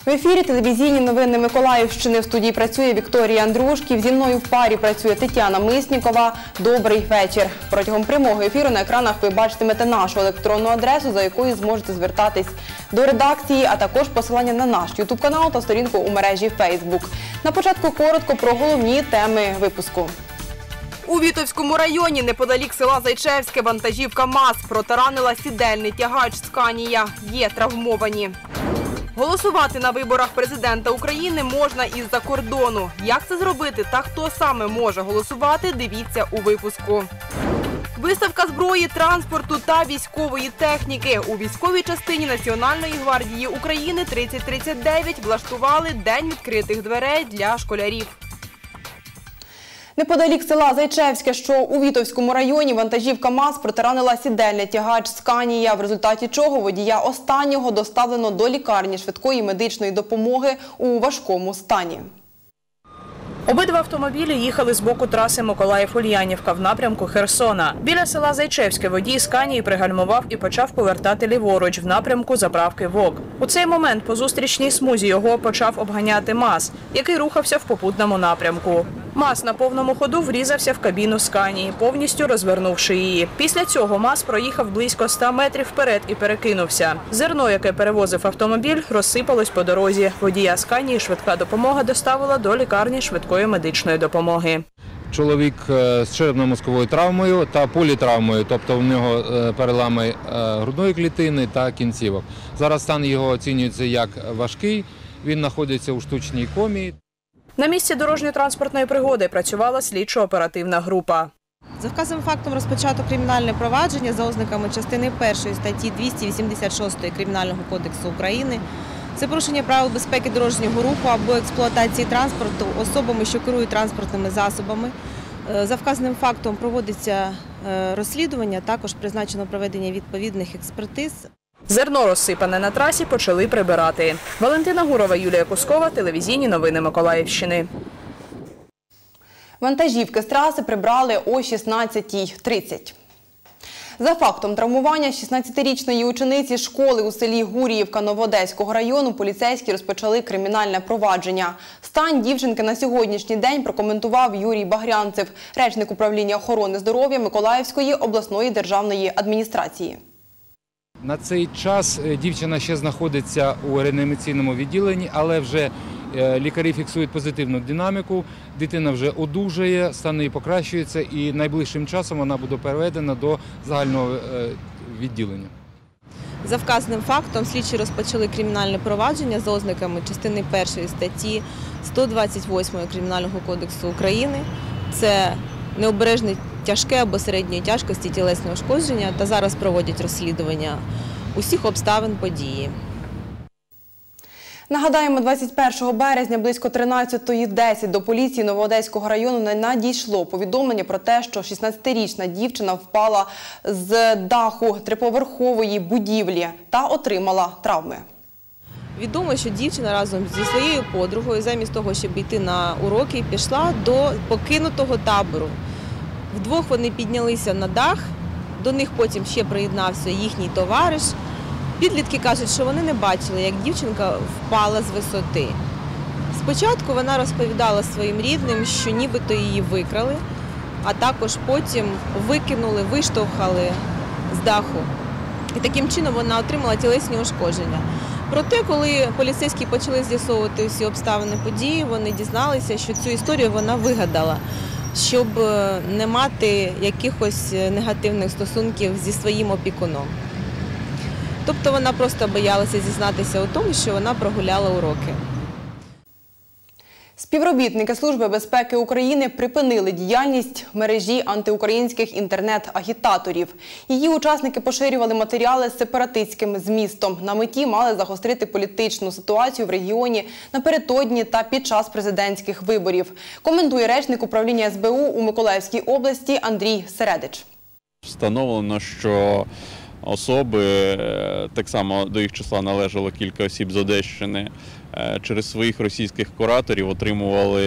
В ефірі телевізійні новини Миколаївщини. В студії працює Вікторія Андрушків. Зі мною в парі працює Тетяна Миснікова. Добрий вечір. Протягом прямого ефіру на екранах ви бачитимете нашу електронну адресу, за якою зможете звертатись до редакції, а також посилання на наш ютуб-канал та сторінку у мережі Фейсбук. На початку коротко про головні теми випуску. У Вітовському районі, неподалік села Зайчевське, вантажівка МАЗ протаранила сідельний тягач «Сканія». Є травмовані. Голосувати на виборах президента України можна із-за кордону. Як це зробити та хто саме може голосувати, дивіться у випуску. Виставка зброї, транспорту та військової техніки. У військовій частині Національної гвардії України 3039 влаштували День відкритих дверей для школярів. Неподалік села Зайчевське, що у Вітовському районі, вантажівка МАЗ протаранила сідельний тягач «Сканія», в результаті чого водія останнього доставлено до лікарні швидкої медичної допомоги у важкому стані. Обидва автомобілі їхали з боку траси Миколаїв-Ульянівка в напрямку Херсона. Біля села Зайчевське водій «Сканії» пригальмував і почав повертати ліворуч в напрямку заправки ВОК. У цей момент по зустрічній смузі його почав обганяти МАЗ, який рухався в попутному напрямку. МАЗ на повному ходу врізався в кабіну «Сканії», повністю розвернувши її. Після цього МАЗ проїхав близько 100 метрів вперед і перекинувся. Зерно, яке перевозив автомобіль, розсипалось по дорозі. Водія «Сканії» швидка допомога доставила до лікарні швидкої медичної допомоги. Чоловік з черепно-мозковою травмою та політравмою, тобто в нього перелами грудної клітини та кінцівок. Зараз стан його оцінюється як важкий, він знаходиться у штучній комі. На місці дорожньо-транспортної пригоди працювала слідчо-оперативна група. За вказаним фактом розпочато кримінальне провадження за ознаками частини 1 статті 286 Кримінального кодексу України. Це порушення правил безпеки дорожнього руху або експлуатації транспорту особами, що керують транспортними засобами. За вказаним фактом проводиться розслідування, також призначено проведення відповідних експертиз. Зерно, розсипане на трасі, почали прибирати. Валентина Гурова, Юлія Кускова, телевізійні новини Миколаївщини. Вантажівки з траси прибрали о 16:30. За фактом травмування 16-річної учениці школи у селі Гуріївка Новоодеського району поліцейські розпочали кримінальне провадження. Стан дівчинки на сьогоднішній день прокоментував Юрій Багрянцев, речник управління охорони здоров'я Миколаївської обласної державної адміністрації. На цей час дівчина ще знаходиться у реанімаційному відділенні, але вже лікарі фіксують позитивну динаміку, дитина вже одужує, стан її покращується і найближчим часом вона буде переведена до загального відділення. За вказаним фактом слідчі розпочали кримінальне провадження за ознаками частини 1 статті 128 Кримінального кодексу України. Це необережне тяжке або середньої тяжкості тілесне ушкодження та зараз проводять розслідування усіх обставин події. Нагадаємо, 21 березня близько 13:10 до поліції Новоодеського району надійшло повідомлення про те, що 16-річна дівчина впала з даху триповерхової будівлі та отримала травми. Відомо, що дівчина разом зі своєю подругою замість того, щоб йти на уроки, пішла до покинутого табору. Вдвох вони піднялися на дах, до них потім ще приєднався їхній товариш. Підлітки кажуть, що вони не бачили, як дівчинка впала з висоти. Спочатку вона розповідала своїм рідним, що нібито її викрали, а також потім викинули, виштовхали з даху. І таким чином вона отримала тілесні ушкодження. Проте, коли поліцейські почали з'ясовувати всі обставини події, вони дізналися, що цю історію вона вигадала, щоб не мати якихось негативних стосунків зі своїм опікуном. Тобто вона просто боялася зізнатися у тому, що вона прогуляла уроки. Співробітники Служби безпеки України припинили діяльність мережі антиукраїнських інтернет-агітаторів. Її учасники поширювали матеріали з сепаратистським змістом. На меті мали загострити політичну ситуацію в регіоні напередодні та під час президентських виборів. Коментує речник управління СБУ у Миколаївській області Андрій Середич. Встановлено, що особи, так само до їх числа належало кілька осіб з Одещини, через своїх російських кураторів отримували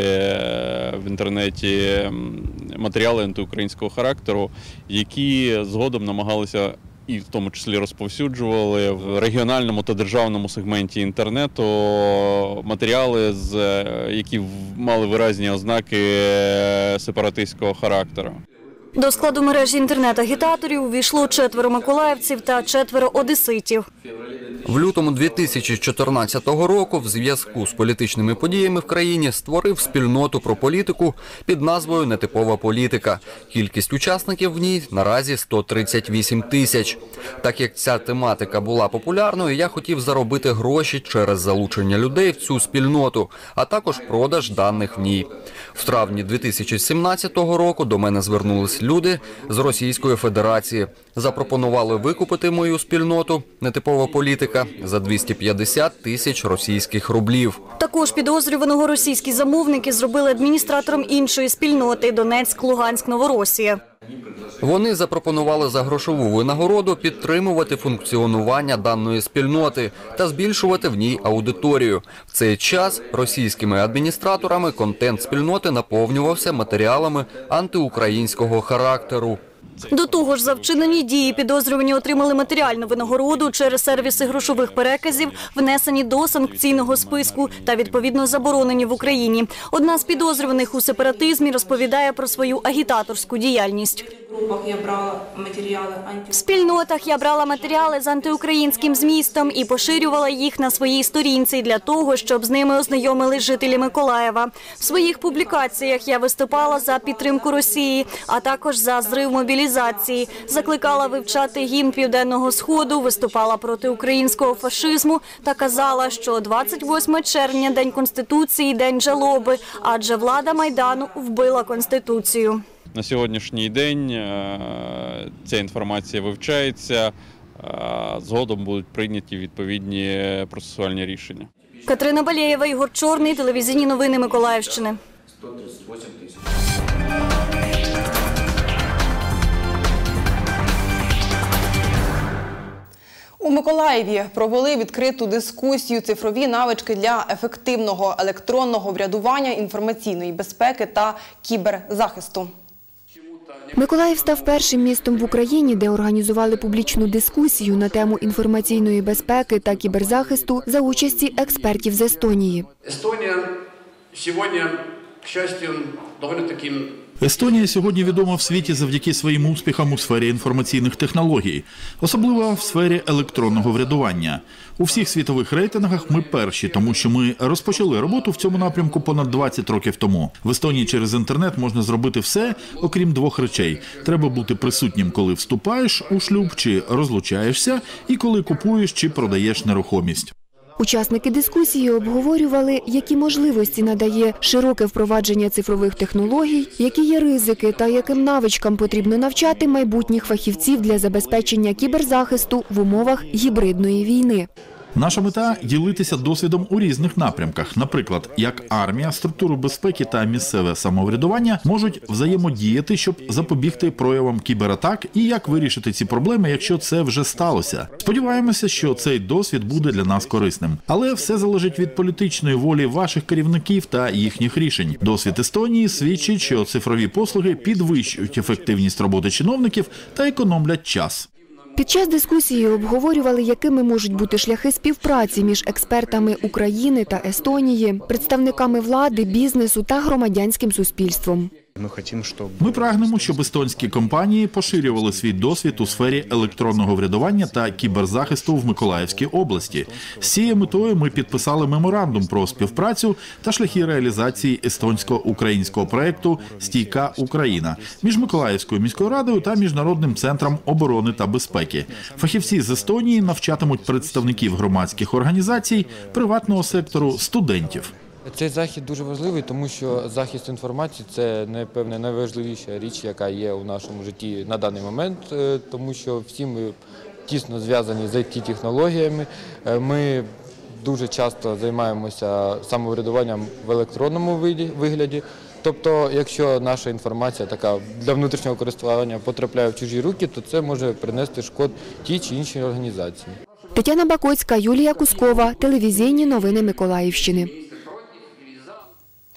в інтернеті матеріали антиукраїнського характеру, які згодом намагалися і в тому числі розповсюджували в регіональному та державному сегменті інтернету матеріали, які мали виразні ознаки сепаратистського характеру. До складу мережі інтернет-агітаторів увійшло 4 миколаївців та 4 одеситів. В лютому 2014 року в зв'язку з політичними подіями в країні створив спільноту про політику під назвою «Нетипова політика». Кількість учасників в ній наразі 138 тисяч. Так як ця тематика була популярною, я хотів заробити гроші через залучення людей в цю спільноту, а також продаж даних в ній. В травні 2017 року до мене звернулись люди з Російської Федерації. Запропонували викупити мою спільноту «Нетипова політика» за 250 тисяч російських рублів. Також підозрюваного російські замовники зробили адміністратором іншої спільноти Донецьк-Луганськ-Новоросія. Вони запропонували за грошову винагороду підтримувати функціонування даної спільноти та збільшувати в ній аудиторію. В цей час російськими адміністраторами контент спільноти наповнювався матеріалами антиукраїнського характеру. До того ж, за вчинені дії підозрювані отримали матеріальну винагороду через сервіси грошових переказів, внесені до санкційного списку та відповідно заборонені в Україні. Одна з підозрюваних у сепаратизмі розповідає про свою агітаторську діяльність. В спільнотах я брала матеріали з антиукраїнським змістом і поширювала їх на своїй сторінці для того, щоб з ними ознайомились жителі Миколаєва. В своїх публікаціях я виступала за підтримку Росії, а також за зрив мобілізації. Закликала вивчати гімн Південного Сходу, виступала проти українського фашизму та казала, що 28 червня – День Конституції, День жалоби, адже влада Майдану вбила Конституцію. На сьогоднішній день ця інформація вивчається, згодом будуть прийняті відповідні процесуальні рішення. Катерина Балєєва, Ігор Чорний, телевізійні новини Миколаївщини. У Миколаєві провели відкриту дискусію «Цифрові навички для ефективного електронного врядування, інформаційної безпеки та кіберзахисту». Миколаїв став першим містом в Україні, де організували публічну дискусію на тему інформаційної безпеки та кіберзахисту за участі експертів з Естонії. Естонія сьогодні відома в світі завдяки своїм успіхам у сфері інформаційних технологій, особливо в сфері електронного врядування. У всіх світових рейтингах ми перші, тому що ми розпочали роботу в цьому напрямку понад 20 років тому. В Естонії через інтернет можна зробити все, окрім двох речей. Треба бути присутнім, коли вступаєш у шлюб чи розлучаєшся, і коли купуєш чи продаєш нерухомість. Учасники дискусії обговорювали, які можливості надає широке впровадження цифрових технологій, які є ризики та яким навичкам потрібно навчати майбутніх фахівців для забезпечення кіберзахисту в умовах гібридної війни. Наша мета – ділитися досвідом у різних напрямках. Наприклад, як армія, структури безпеки та місцеве самоврядування можуть взаємодіяти, щоб запобігти проявам кібератак, і як вирішити ці проблеми, якщо це вже сталося. Сподіваємося, що цей досвід буде для нас корисним. Але все залежить від політичної волі ваших керівників та їхніх рішень. Досвід Естонії свідчить, що цифрові послуги підвищують ефективність роботи чиновників та економлять час. Під час дискусії обговорювали, якими можуть бути шляхи співпраці між експертами України та Естонії, представниками влади, бізнесу та громадянським суспільством. Ми прагнемо, щоб естонські компанії поширювали свій досвід у сфері електронного врядування та кіберзахисту в Миколаївській області. З цією метою ми підписали меморандум про співпрацю та шляхи реалізації естонсько-українського проєкту «Стійка Україна» між Миколаївською міською радою та Міжнародним центром оборони та безпеки. Фахівці з Естонії навчатимуть представників громадських організацій, приватного сектору, студентів. Цей захід дуже важливий, тому що захист інформації – це, напевне, найважливіша річ, яка є у нашому житті на даний момент, тому що всі ми тісно зв'язані з IT-технологіями. Ми дуже часто займаємося самоврядуванням в електронному вигляді. Тобто, якщо наша інформація така для внутрішнього користування потрапляє в чужі руки, то це може принести шкод тій чи іншій організації. Тетяна Бакоцька, Юлія Кускова, телевізійні новини Миколаївщини.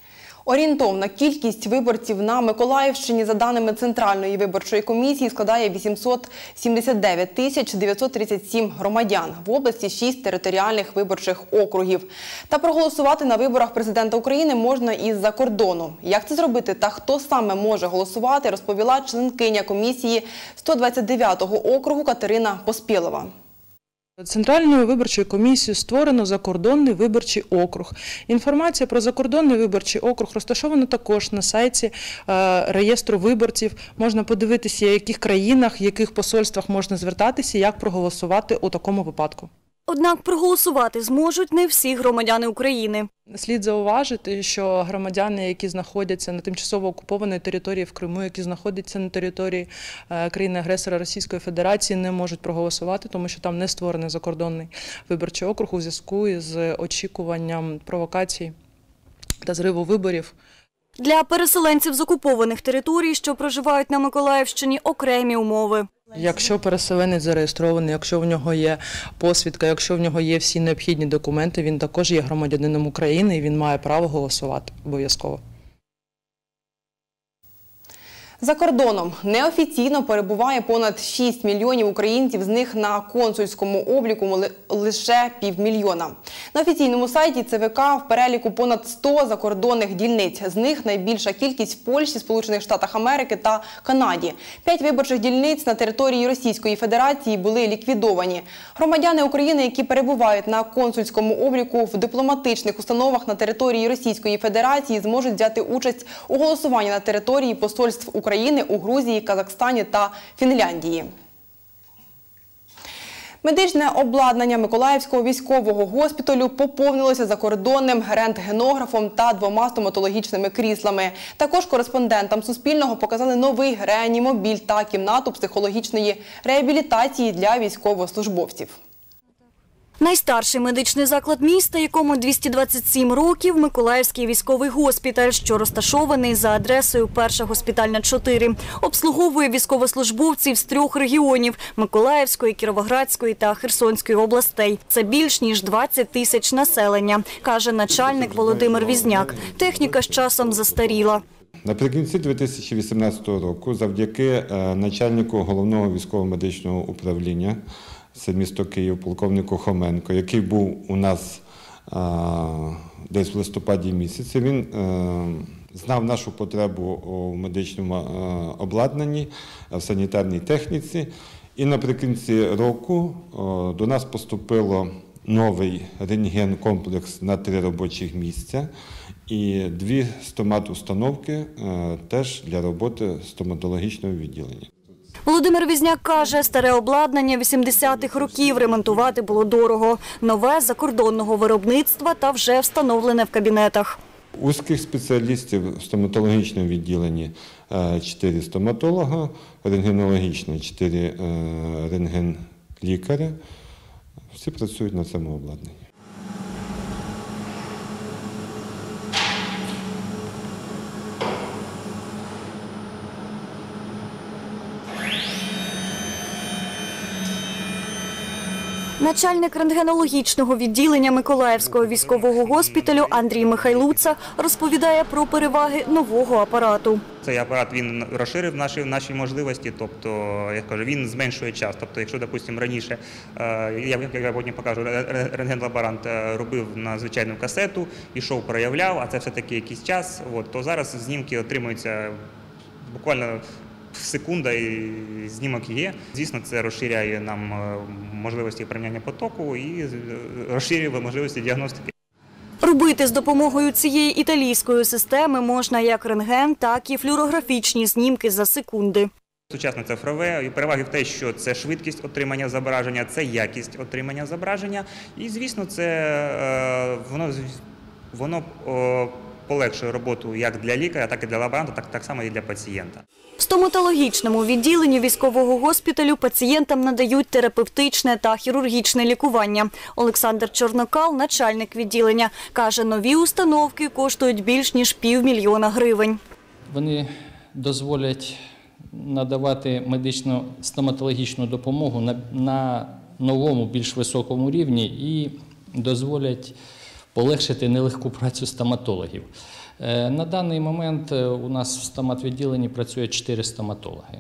Орієнтовна кількість виборців на Миколаївщині, за даними Центральної виборчої комісії, складає 879 тисяч 937 громадян. В області 6 територіальних виборчих округів. Та проголосувати на виборах президента України можна із-за кордону. Як це зробити та хто саме може голосувати, розповіла членкиня комісії 129-го округу Катерина Поспілова. Центральною виборчою комісією створено закордонний виборчий округ. Інформація про закордонний виборчий округ розташована також на сайті реєстру виборців. Можна подивитися, в яких країнах, в яких посольствах можна звертатися, як проголосувати у такому випадку. Однак проголосувати зможуть не всі громадяни України. Слід зауважити, що громадяни, які знаходяться на тимчасово окупованій території в Криму, які знаходяться на території країни-агресора Російської Федерації, не можуть проголосувати, тому що там не створений закордонний виборчий округ у зв'язку із очікуванням провокацій та зриву виборів. Для переселенців з окупованих територій, що проживають на Миколаївщині, окремі умови. Якщо переселенець зареєстрований, якщо в нього є посвідка, якщо в нього є всі необхідні документи, він також є громадянином України і він має право голосувати обов'язково. За кордоном неофіційно перебуває понад 6 мільйонів українців, з них на консульському обліку лише 500 000. На офіційному сайті ЦВК в переліку понад 100 закордонних дільниць. З них найбільша кількість в Польщі, Сполучених Штатах Америки та Канаді. 5 виборчих дільниць на території Російської Федерації були ліквідовані. Громадяни України, які перебувають на консульському обліку в дипломатичних установах на території Російської Федерації, зможуть взяти участь у голосуванні на території посольств України у Грузії, Казахстані та Фінляндії. Медичне обладнання Миколаївського військового госпіталю поповнилося закордонним рентгенографом та 2 стоматологічними кріслами. Також кореспондентам Суспільного показали новий реанімобіль та кімнату психологічної реабілітації для військовослужбовців. Найстарший медичний заклад міста, якому 227 років, Миколаївський військовий госпіталь, що розташований за адресою 1-ша госпітальна, 4. Обслуговує військовослужбовців з 3 регіонів – Миколаївської, Кіровоградської та Херсонської областей. Це більш ніж 20 тисяч населення, каже начальник Володимир Візняк. Техніка з часом застаріла. Наприкінці 2018 року завдяки начальнику Головного військово-медичного управління, це місто Київ, полковнику Хоменко, який був у нас десь в листопаді місяці. Він знав нашу потребу у медичному обладнанні, в санітарній техніці. І наприкінці року до нас поступило новий рентген-комплекс на 3 робочих місця і 2 стомат-установки теж для роботи стоматологічного відділення. Володимир Візняк каже, старе обладнання 80-х років ремонтувати було дорого. Нове закордонного виробництва та вже встановлене в кабінетах. Узких спеціалістів в стоматологічному відділенні 4 стоматолога, рентгенологічне 4 рентген-лікаря. Всі працюють на цьому обладнанні. Начальник рентгенологічного відділення Миколаївського військового госпіталю Андрій Михайлуца розповідає про переваги нового апарату. Цей апарат він розширив наші можливості, тобто, я кажу, він зменшує час. Тобто, якщо, допустимо, раніше, я потім покажу, рентген-лаборант робив на звичайну касету, ішов, проявляв, а це все-таки якийсь час, то зараз знімки отримуються буквально секунда і знімок є. Звісно, це розширяє нам можливості порівняння потоку і розширює можливості діагностики. Робити з допомогою цієї італійської системи можна як рентген, так і флюорографічні знімки за секунди. Сучасне цифрове, і переваги в те, що це швидкість отримання зображення, це якість отримання зображення. І, звісно, це воно полегшує роботу як для лікаря, так і для лаборанта, так само і для пацієнта. В стоматологічному відділенні військового госпіталю пацієнтам надають терапевтичне та хірургічне лікування. Олександр Чорнокал, начальник відділення, каже, нові установки коштують більш ніж 500 000 гривень. Вони дозволять надавати медичну стоматологічну допомогу на новому, більш високому рівні і дозволять в полегшити нелегку працю стоматологів. На даний момент у нас в стоматвідділенні працює 4 стоматологи.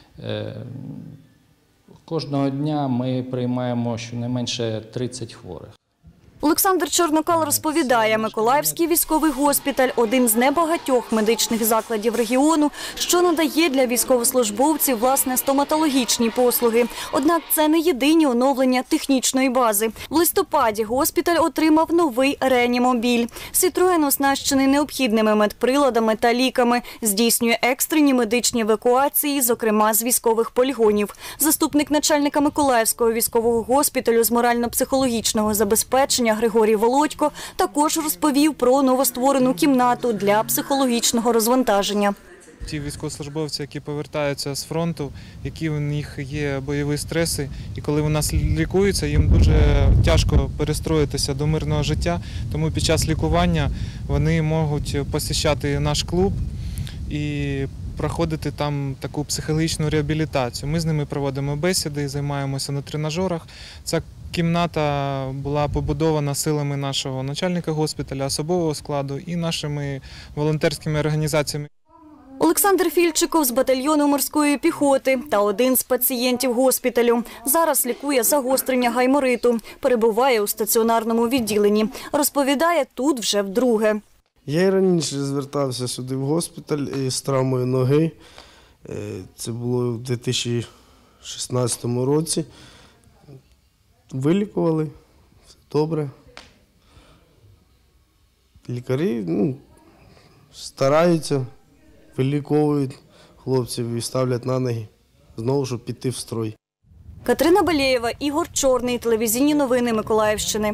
Кожного дня ми приймаємо щонайменше 30 хворих. Олександр Чорнокал розповідає, Миколаївський військовий госпіталь – один з небагатьох медичних закладів регіону, що надає для військовослужбовців, власне, стоматологічні послуги. Однак це не єдині оновлення технічної бази. В листопаді госпіталь отримав новий реанімобіль. Citroen оснащений необхідними медприладами та ліками, здійснює екстрені медичні евакуації, зокрема з військових полігонів. Заступник начальника Миколаївського військового госпіталю з морально-психологічного забезпечення Григорій Володько також розповів про новостворену кімнату для психологічного розвантаження. Ті військовослужбовці, які повертаються з фронту, які у них є бойові стреси, і коли у нас лікуються, їм дуже тяжко перестроїтися до мирного життя, тому під час лікування вони можуть посещати наш клуб і проходити там таку психологічну реабілітацію. Ми з ними проводимо бесіди, займаємося на тренажерах. Ця кімната була побудована силами нашого начальника госпіталя, особового складу і нашими волонтерськими організаціями. Олександр Фільчиков з батальйону морської піхоти та один з пацієнтів госпіталю. Зараз лікує загострення гаймориту, перебуває у стаціонарному відділенні. Розповідає, тут вже вдруге. Я і раніше звертався сюди в госпіталь із травмою ноги. Це було в 2016 році. Вилікували, все добре. Лікарі стараються, виліковують хлопців і ставлять на ноги, знову, щоб піти в строй. Катерина Балєєва, Ігор Чорний, телевізійні новини Миколаївщини.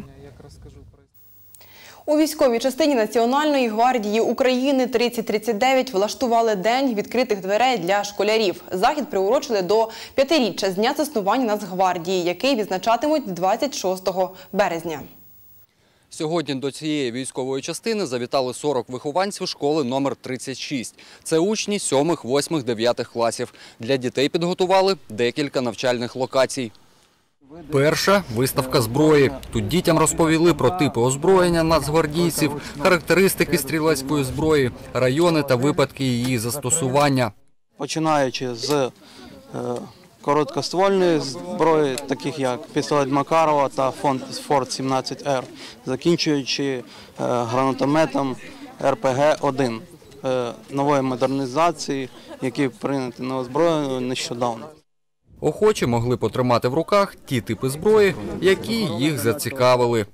У військовій частині Національної гвардії України 3039 влаштували День відкритих дверей для школярів. Захід приурочили до 5-річчя з дня заснування Нацгвардії, який відзначатимуть 26 березня. Сьогодні до цієї військової частини завітали 40 вихованців школи номер 36. Це учні 7, 8, 9 класів. Для дітей підготували декілька навчальних локацій. Перша – виставка зброї. Тут дітям розповіли про типи озброєння нацгвардійців, характеристики стрілецької зброї, райони та випадки її застосування. Починаючи з короткоствольної зброї, таких як пістолет Макарова та Форт 17Р, закінчуючи гранатометом РПГ-1 нової модернізації, які прийняті на озброєння нещодавно. Охочі могли потримати в руках ті типи зброї, які їх зацікавили.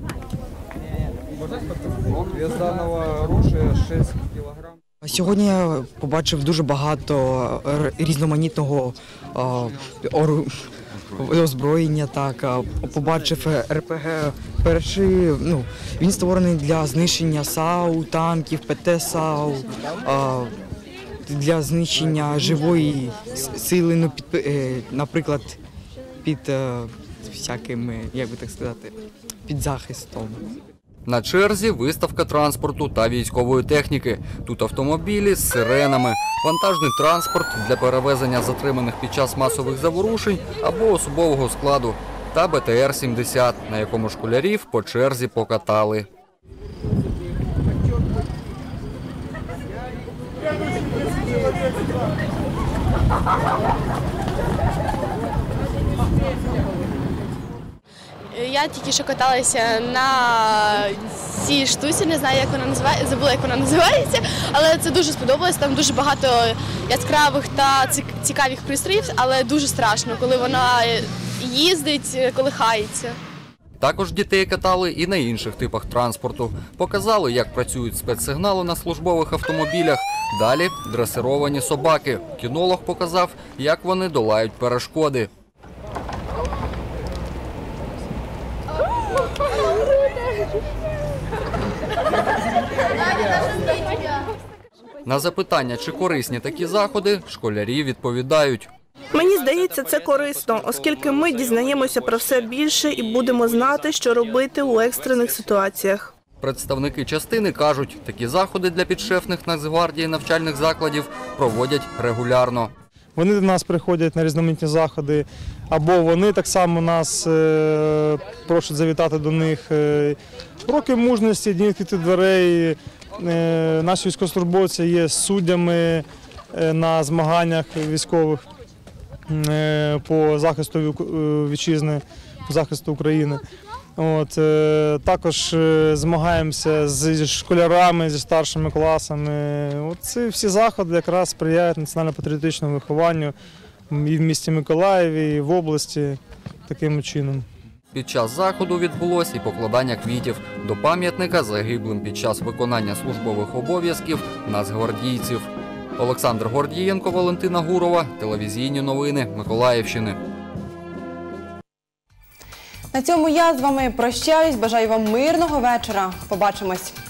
Вес даного оружия 6 кг. Сьогодні я побачив дуже багато різноманітного озброєння. Побачив РПГ. Перший, він створений для знищення САУ, танків, ПТ-САУ, для знищення живої сили, наприклад, під всякими, як би так сказати, під захистом. На черзі виставка транспорту та військової техніки. Тут автомобілі з сиренами, вантажний транспорт для перевезення затриманих під час масових заворушень або особового складу та БТР-70, на якому школярів по черзі покатали. Я тільки що каталася на цій штуці, не знаю, як вона називається, забула, як вона називається, але це дуже сподобалось. Там дуже багато яскравих та цікавих пристроїв, але дуже страшно, коли вона їздить, колихається. Також дітей катали і на інших типах транспорту. Показали, як працюють спецсигнали на службових автомобілях. Далі – дресировані собаки. Кінолог показав, як вони долають перешкоди. На запитання, чи корисні такі заходи, школярі відповідають. Мені здається, це корисно, оскільки ми дізнаємося про все більше і будемо знати, що робити у екстрених ситуаціях. Представники частини кажуть, такі заходи для підшефних Нацгвардії навчальних закладів проводять регулярно. вони до нас приходять на різноманітні заходи, або вони так само нас просять завітати до них. Уроки мужності, дні відкритих дверей. Наші військовослужбовці є суддями на змаганнях військових по захисту вітчизни, захисту України. Також змагаємося з школярами, зі старшими класами. Ці всі заходи якраз сприяють національно-патріотичному вихованню і в місті Миколаєві, і в області таким чином. Під час заходу відбулося і покладання квітів до пам'ятника загиблим під час виконання службових обов'язків нацгвардійців. Олександр Гордієнко, Валентина Гурова, телевізійні новини Миколаївщини. На цьому я з вами прощаюсь. Бажаю вам мирного вечора. Побачимось.